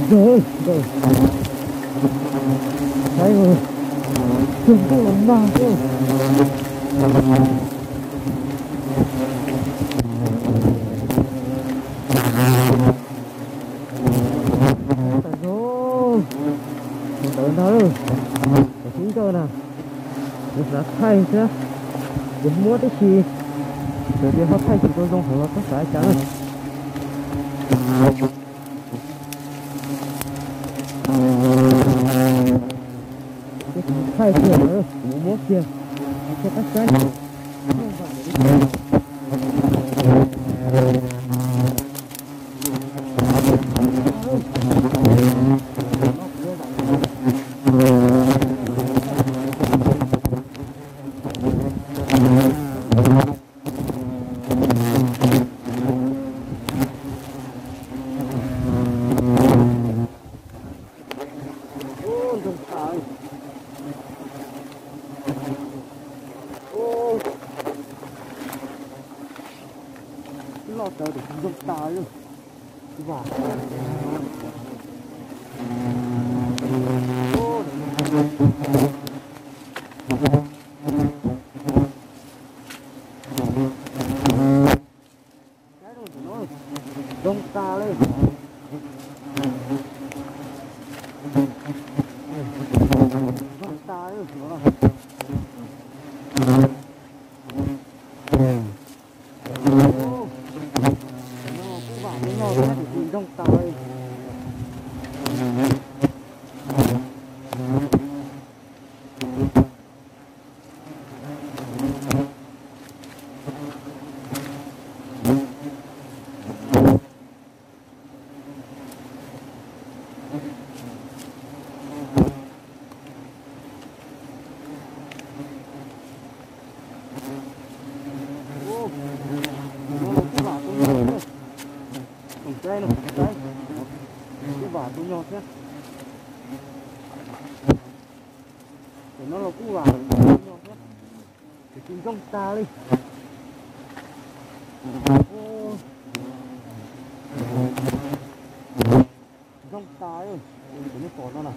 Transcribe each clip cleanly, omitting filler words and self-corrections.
Rồi, rồi. Đấy rồi. Chúng tôi làm nào rồi. Tại rồi. Tới đâu. Có chính cơ nào. Được là thay chứ. Được mua cái gì. Từ kia họ thay chúng tôi dùng hưởng tất cả chẳng. Thay tiền nữa, mua tiền cho các cái không phải lo tới để dùng tài luôn vào cái rồi nó dùng ta lên dùng ta luôn nó trong tay đây này, đây cái vỏ tôi nhọt nhé để nó là cú vỏ nhọt nhé để tìm trong ta đi trong ta ơi để nó còn nó nào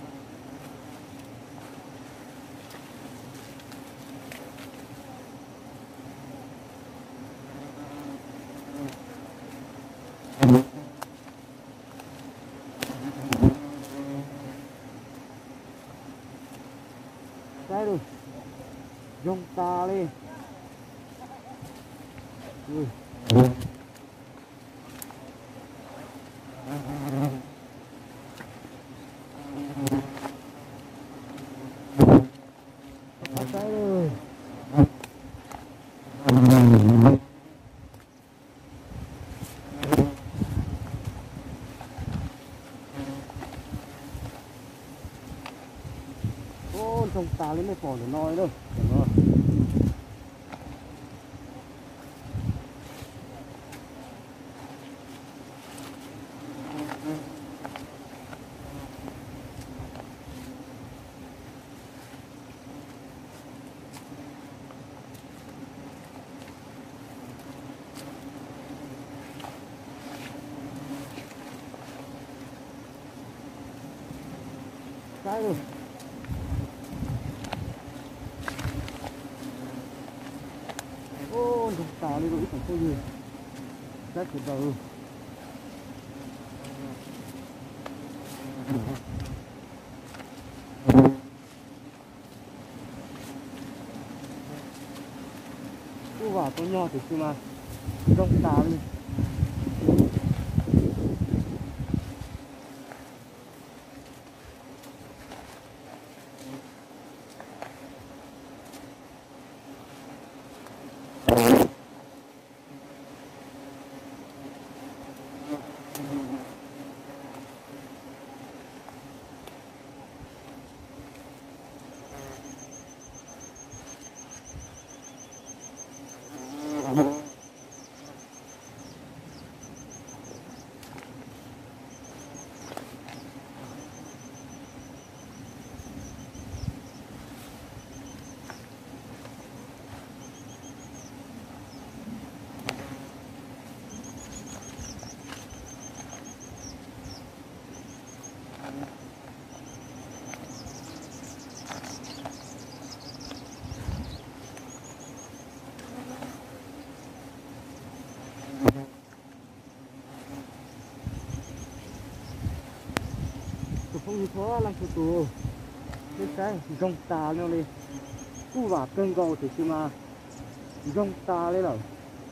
đây rồi dùng ta lên đây rồi trong ta lấy mấy phòn để nói đâu cái rồi ô dùng tàu đi rồi ít không gì rất tuyệt vời cứ vào tôi nho thì mà dùng tàu đi không có làm thủ tù cái dòng tà nhau đi cú vả cơn gầu thì chỉ mà dòng tà đấy rồi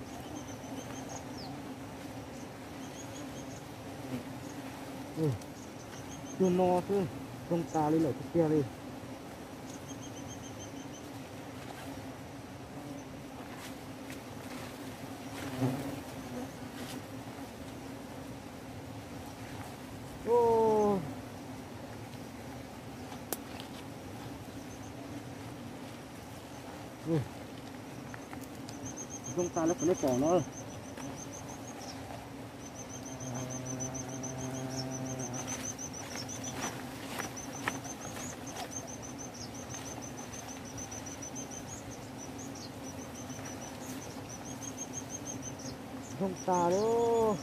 chưa no chứ dòng tà lấy lại cái kia đi ô dòng tà nó phải lấy cỏ nó dòng tà đó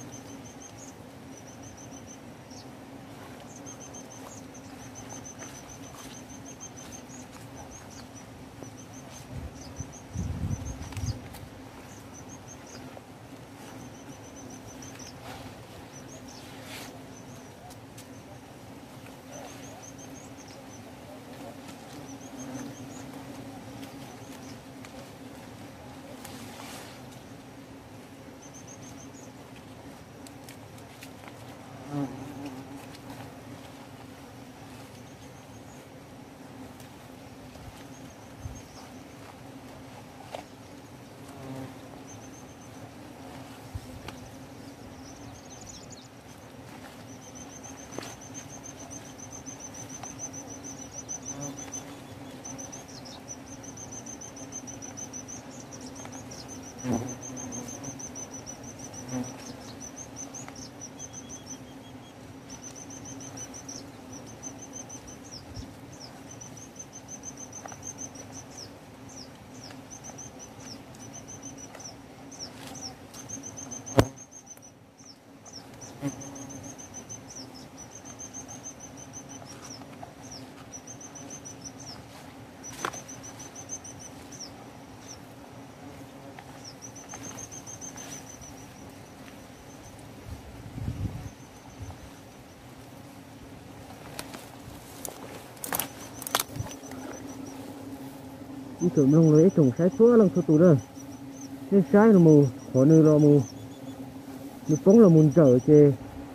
đi thử nông lấy trồng trái chúa lần số tù đó nên trái là mù khỏi nơi lo mù nó cũng là mùn trở chê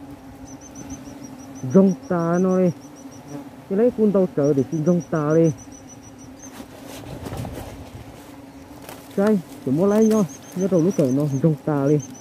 dòng tà nó đi cái lấy cuốn tàu trở để xin dòng tà đi trái chỉ mua lấy nhau nhớ đầu lúc cởi nó dòng tà đi